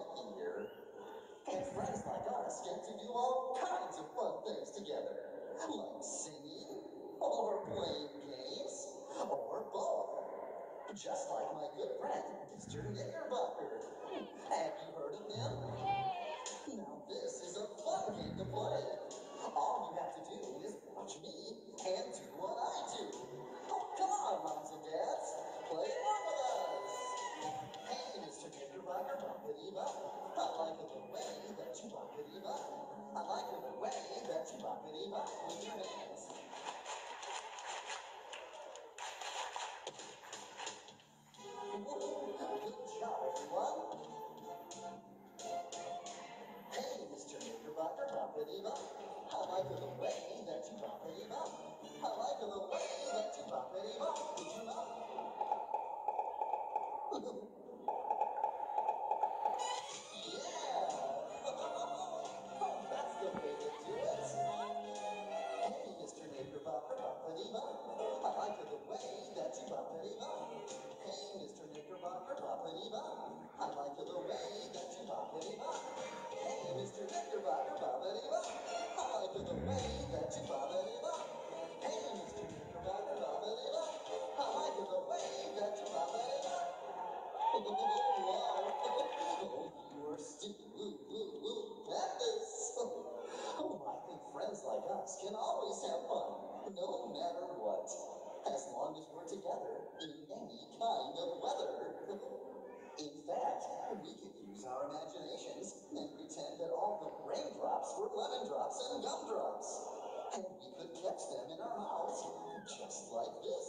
here. And friends like us get to do all kinds of fun things together, like singing, or playing games, or both. Just like my good friend, Mr. Knickerbocker. Have you heard of him? Now this is a fun game to play. All you have to do is watch me and do what I do. Oh, come on, moms and dads. Play along with us. Hey, Mr. Knickerbocker, bumpity-bop. I like the way that you bumpity-bop. I like the way that you bumpity-bop with your hands. Good job, everyone. Hey, Mr. Knickerbocker, bumpity-bop. I like the way that you bumpity-bop. I like the way that you bumpity-bop. Did you know? Yeah! Oh, that's the way to do it. Hey, Mr. Knickerbocker, bumpity-bop. I like the way that you bumpity-bop. Hey, Mr. Knickerbocker, bumpity-bop. I like the way that you bumpity-bop. Hey, Mr. Knickerbocker, bumpity-bop. I like the way that you bumpity-bop. Hey, Mr. Knickerbocker, bumpity-bop. I like the way that you bumpity-bop. Wow. You are stupendous. Oh, I think friends like us can always have fun, no matter what. As long as we're together in any kind of weather. In fact, we could use our imaginations and pretend that all the raindrops were lemon drops and gumdrops. And we could catch them in our mouths, just like this.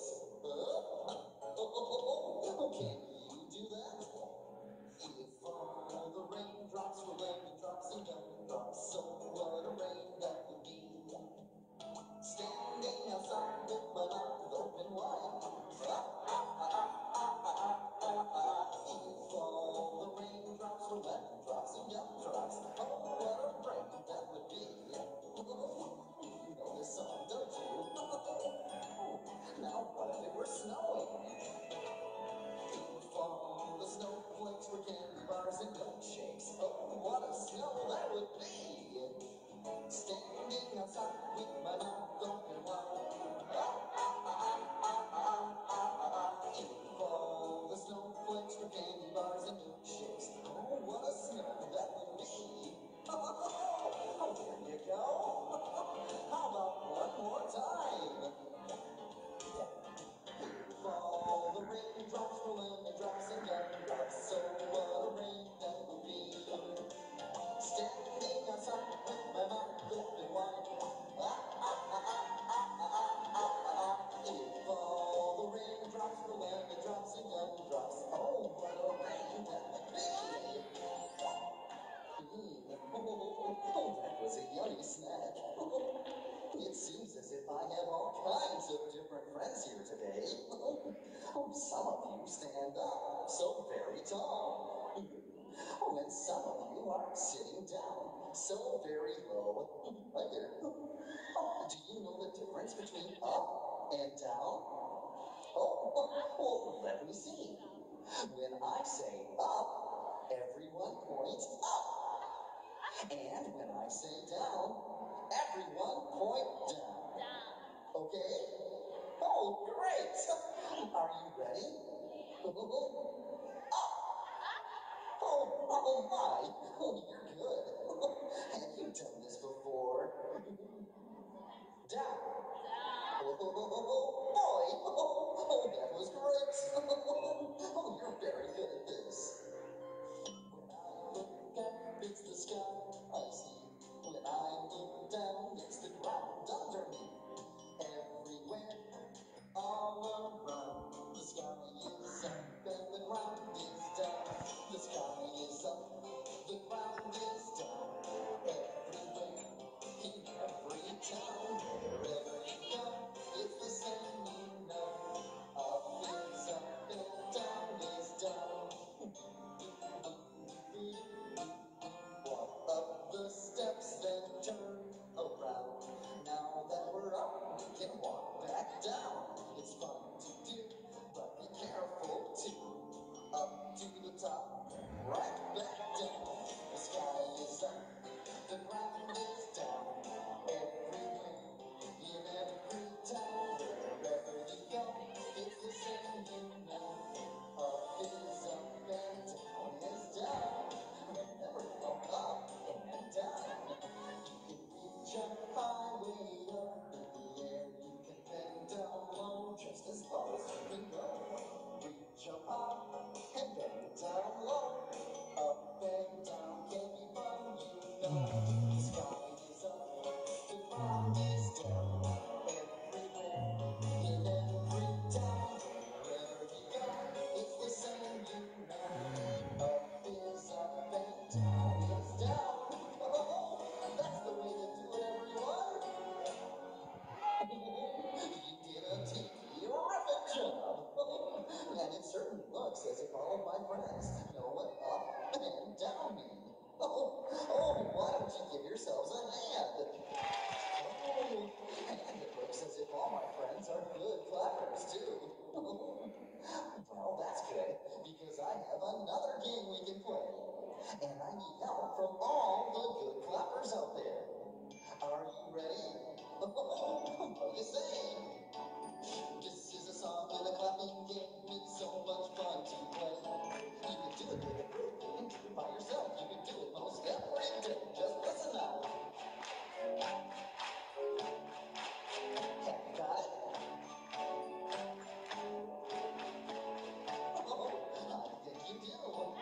Can you do that? If all the raindrops were lemon drops and gumdrops, so what a rain that would be. Standing outside with my mouth open wide. If all the raindrops were lemon drops and gumdrops, oh, what a rain that would be. You know this song, don't you? Now what if it were snowing? If all the snowflakes were candy bars and milkshakes, oh, what a snow that would be. Standing outside with my mouth open wide. If all the snowflakes were candy bars and milkshakes, oh, what a snow that would be. Oh, there you go. How about one more time? If all the raindrops were lemon drops and gumdrops, so what a rain that would be. Standing outside with my mouth open wide. If all the raindrops were lemon drops and gumdrops, oh, what a rain that would be. Oh, that was a yummy snack. It seems as if I have all kinds of different friends here today. Oh, some of you stand up so very tall. Oh, and some of you are sitting down so very low. Right there. Oh, do you know the difference between up and down? Oh, well, let me see. When I say up, everyone points up. And when I say down, everyone point down. Okay? Oh, great! Are you ready? Up! Oh my! Oh, you're good. Have you done this before? Down. Oh boy! Oh, that was great! Oh, you're very good at this. When I look up, it's the sky I see. When I look down, it's the ground under me. Everywhere, all around, the sky is up and the ground is down. The sky is up, the ground is down. Everywhere, in every town, wherever you go, it's the same, you know. Up is up and down is down. And it certainly looks as if all of my friends know what up and down mean. Why don't you give yourselves a hand? And it looks as if all my friends are good clappers, too. Well, that's good, because I have another game we can play. And I need help from all the good clappers out there. Are you ready? What do you say? This is a song and a clapping game. It's so much fun to play. You can do it with a group. You can do it by yourself. You can do it most every day. Just listen now. Have you got it? I think you do.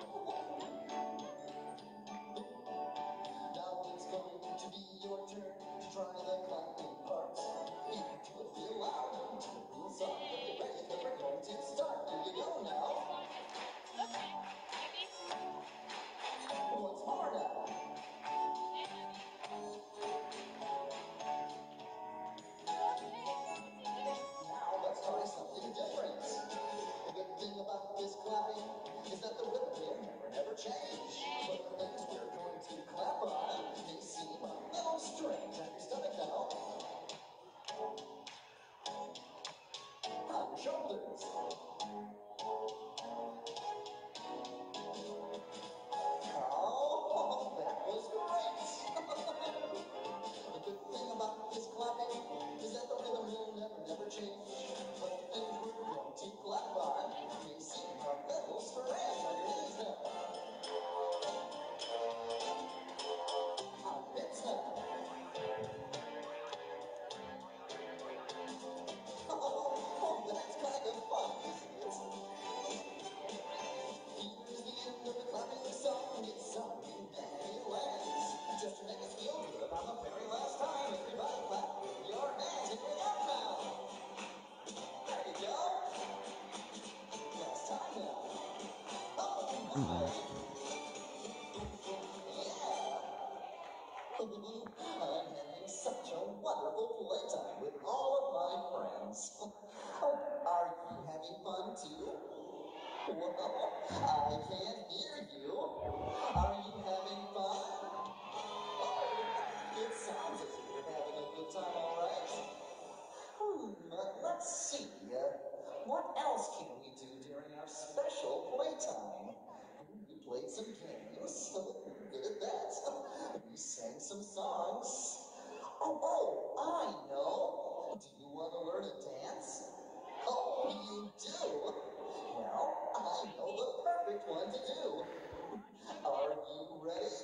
Now it's going to be your turn to try the clapping part. You can do it real loud, do it real soft. Get ready, because we're going to start. Here you go now. Once more now. Now let's try something different. The good thing about this clapping is that the rhythm will never change. But the things we're going to clap on may seem a little strange. On your stomach now. On your shoulders. Oh, that was great. The good thing about this clapping is that the rhythm will never change. But the things we're going to clap on may seem a little strange. On your knees now. On your hips now. That's kind of fun, isn't it? Here's the end of the clapping song. It's sung in many lands. Just to make us feel good on the very last time, everybody clap with your hands. Here we go now. There you go. Last time now. Oh, my. Yeah. I'm having such a wonderful playtime with all of my friends. Are you having fun too? Well, I can't hear you. Are you having fun? Oh, it sounds as if you're having a good time, all right. Let's see. What else can we do during our special playtime? We played some games. Good at that. We sang some songs. I know. Do you want to learn a dance? Oh, you do? Well, I know the perfect one to do. Are you ready?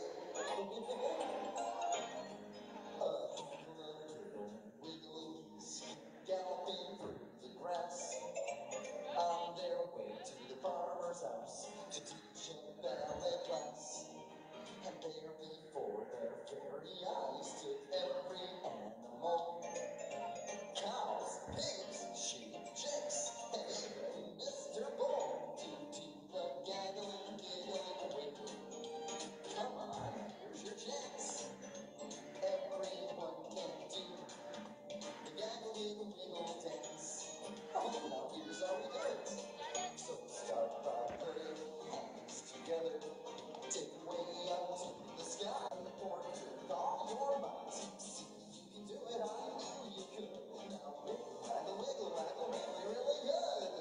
Wigglies galloping through the grass on their way to the farmer's house to teach a ballet class. And there before their very eyes stood every animal. Cows, pigs, sheep, chicks, and even Mr. Bull. To the gaggling, giggling, wiggle. Come on, here's your chance. Everyone can do the gaggle, wiggle, dance. Oh, now here's how we do it. So start by putting hands together. Take way up to the sky. Point with all your might. See, you can do it. I knew you could. Now wiggle, really, really good.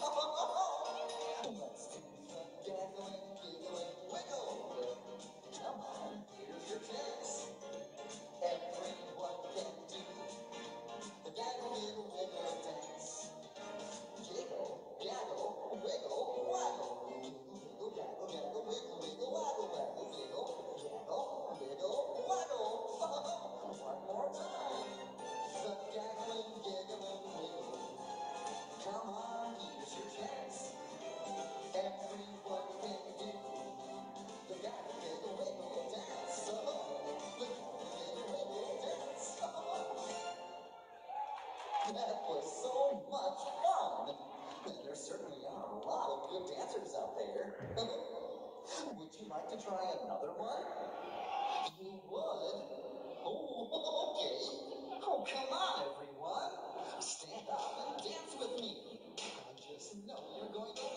Let's do the gaggling, giggling, wiggle. Come on, here's your chance. Everyone can do the gaggle, wiggle, wiggle dance. Giggle, gaggle, wiggle, waggle. Giggle, gaggle, gaggle, wiggle, wiggle, waggle, waggle, giggle, gaggle, wiggle, waggle. One more time. The gaggling, giggling, wiggle. Come on, here's your chance. Everyone can do the gaggle, giggle, wiggle dance. The gaggle, giggle, wiggle dance. That was so much fun. There certainly are a lot of good dancers out there. Would you like to try another one? You would? Oh, okay. Oh, come on, everyone. Stand up and dance with me. I just know you're going to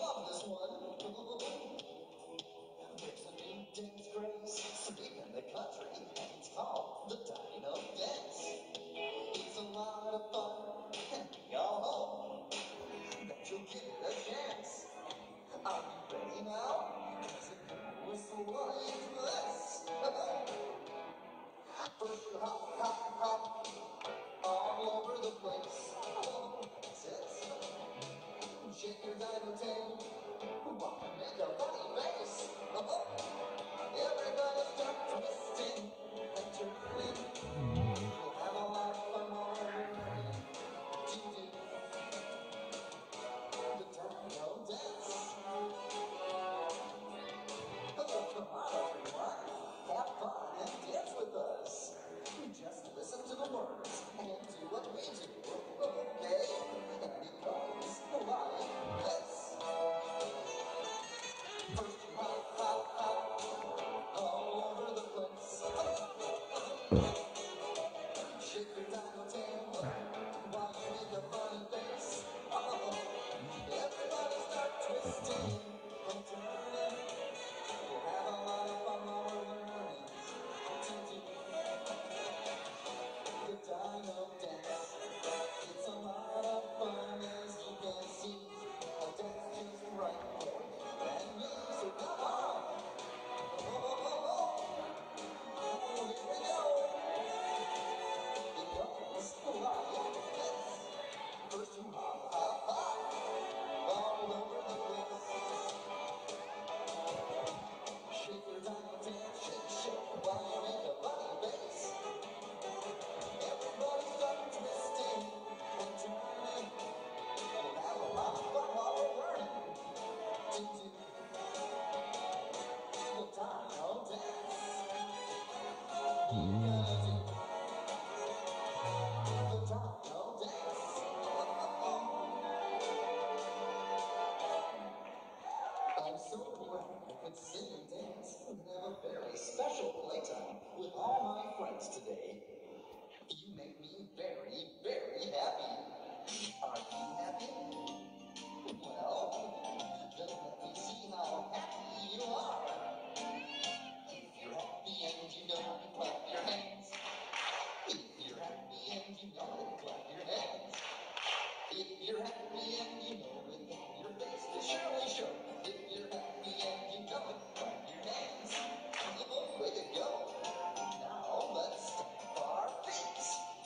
If you're happy and you know it, your face will surely show. If you're happy and you know it, clap your hands. Oh, way to go. Now let's stamp our feet.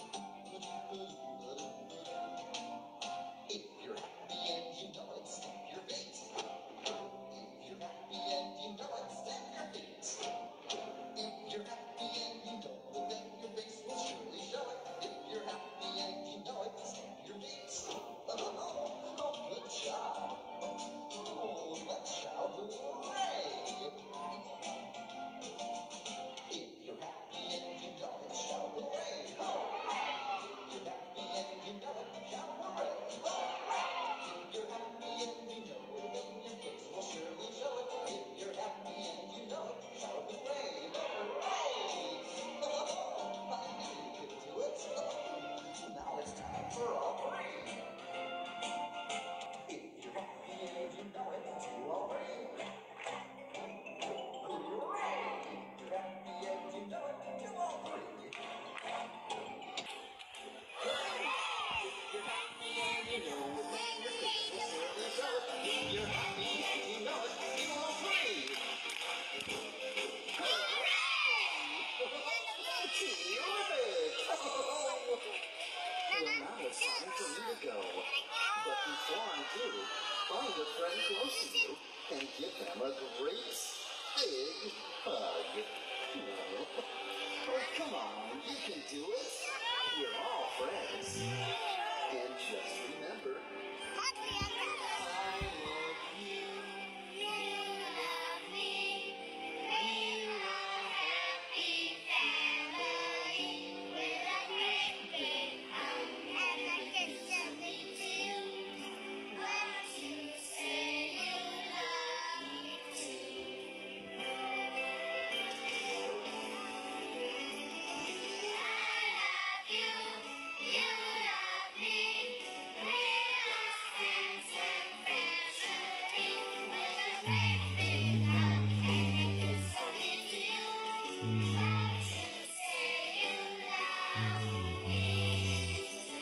If you're happy and you know it, stamp your feet. If you're happy and you know it, stamp your feet. If you're happy and you know it, then your face will surely show it. If you're happy and you know it, stamp your feet. Oh, good job. Oh, let's shout hooray. If you're happy and you know it, shout hooray. If you're happy and you know it, shout hooray. If you're happy and you know it, then your face will surely show it. If you're happy and you know it, shout hooray. Hooray! I knew you could do it. Now it's time for all three. If you're happy and you know it, do all three. Hooray! If you're happy and you know it, do all three. If you're happy and you know it, then your face will surely show it. If you're happy and you know it, do all three. Well, now it's time for me to go. But before I do, find a friend close to you and give them a great big hug. Oh, come on, you can do it. We're all friends. And just remember, I love you. You love me. We're a happy family with a great big hug and a kiss of me too. Won't you say you love me too? I love you. You love me. We're lost friends and family with a great big hug and a kiss of me too. Won't you say you love me?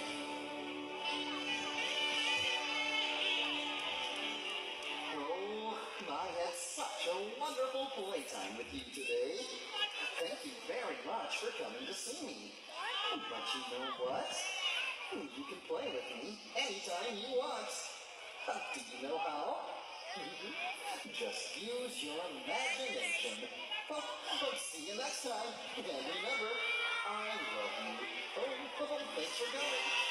Oh, I had such a wonderful playtime with you today. Thank you very much for coming to see me. But you know what? You can play with me anytime you want. Do you know how? Just use your imagination. See you next time. And remember, I love you. Oh, thanks for coming.